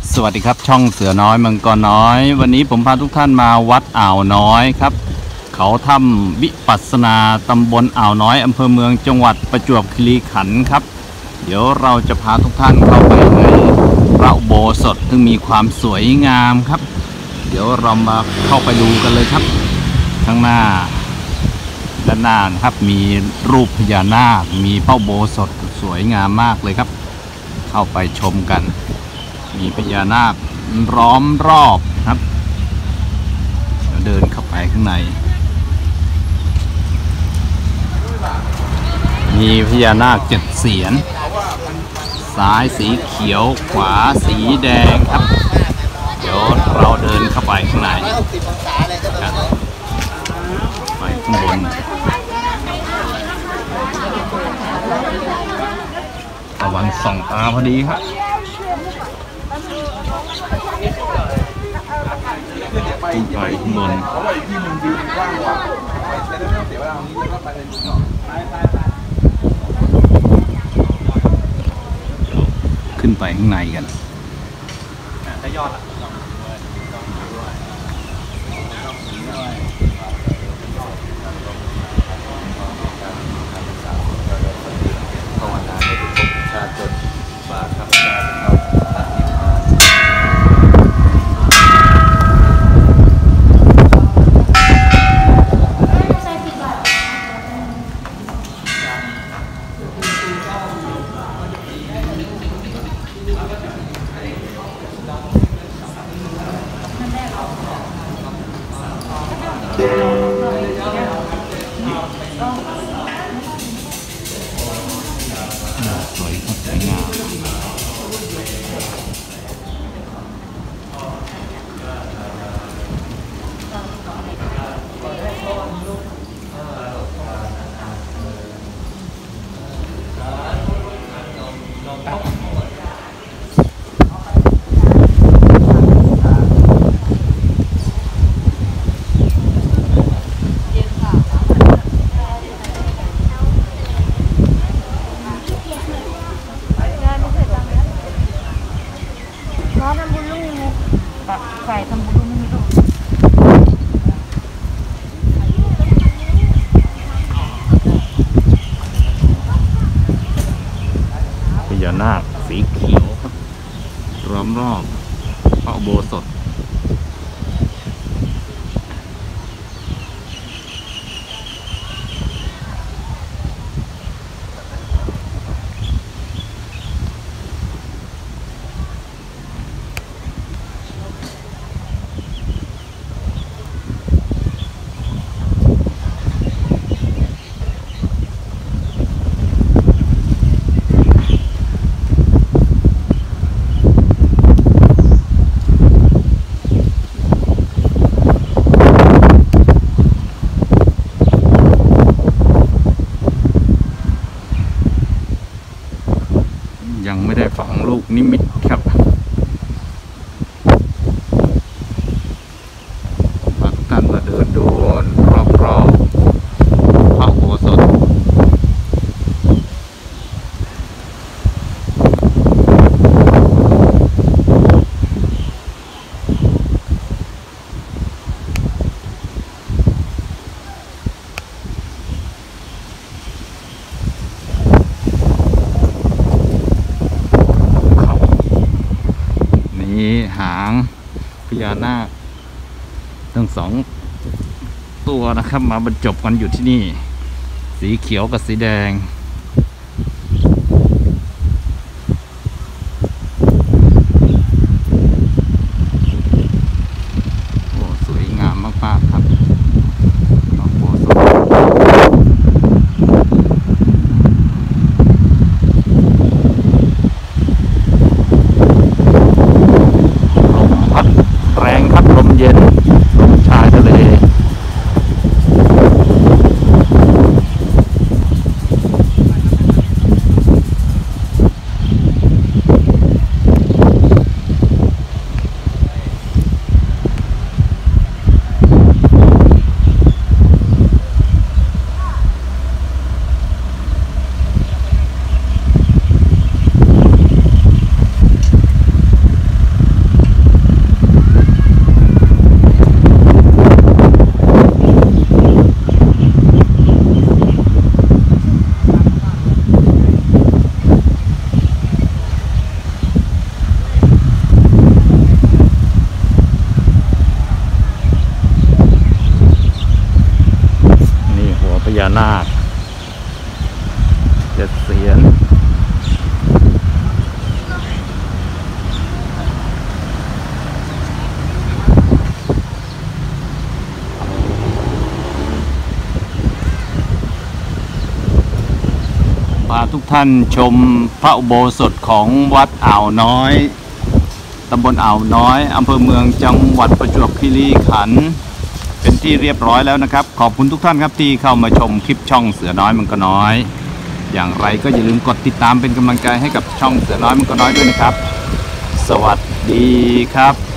สวัสดีครับช่องเสือน้อยมังกรน้อยวันนี้ผมพาทุกท่านมาวัดอ่าวน้อยครับเขาถ้ำวิปัสสนาตำบลอ่าวน้อยอำเภอเมืองจังหวัดประจวบคีรีขันธ์ครับเดี๋ยวเราจะพาทุกท่านเข้าไปในพระอุโบสถซึ่งมีความสวยงามครับเดี๋ยวเรามาเข้าไปดูกันเลยครับข้างหน้าด้านหน้านะครับมีรูปพญานาคมีพระอุโบสถสวยงามมากเลยครับเข้าไปชมกันมีพญานาคล้อมรอบครับเดินเข้าไปข้างในมีพญานาค7 เสียนซ้ายสีเขียวขวาสีแดงครับเดี๋ยวเราเดินเข้าไปข้างในครับไปข้างบนตะวันส่องตาพอดีครับขึ้นไปข้างบนขึ้นไปข้างในกันได้ยอดละภาวนาให้ทุกประชาชนฝากข้าพเจ้าสวยสวยงามใส่ทำบุญไม่รู้พญานาคสีเขียวครับล้อมรอบพระอุโบสถยังไม่ได้ฝังลูกนิมิตครับพาทุกท่านมาเดินดูรอบๆพระอุโบสถหางพญานาคทั้ง2 ตัวนะครับมาบรรจบกันอยู่ที่นี่สีเขียวกับสีแดงโอ้สวยงามมากๆครับแรงครับลมเย็นลมชายทะเลญานาค7 เสียนพาทุกท่านชมพระอุโบสถของวัดอ่าวน้อยตำบลอ่าวน้อยอำเภอเมืองจังหวัดประจวบคีรีขันธ์เป็นที่เรียบร้อยแล้วนะครับขอบคุณทุกท่านครับที่เข้ามาชมคลิปช่องเสือน้อยมังกรน้อยอย่างไรก็อย่าลืมกดติดตามเป็นกำลังใจให้กับช่องเสือน้อยมังกรน้อยด้วยนะครับสวัสดีครับ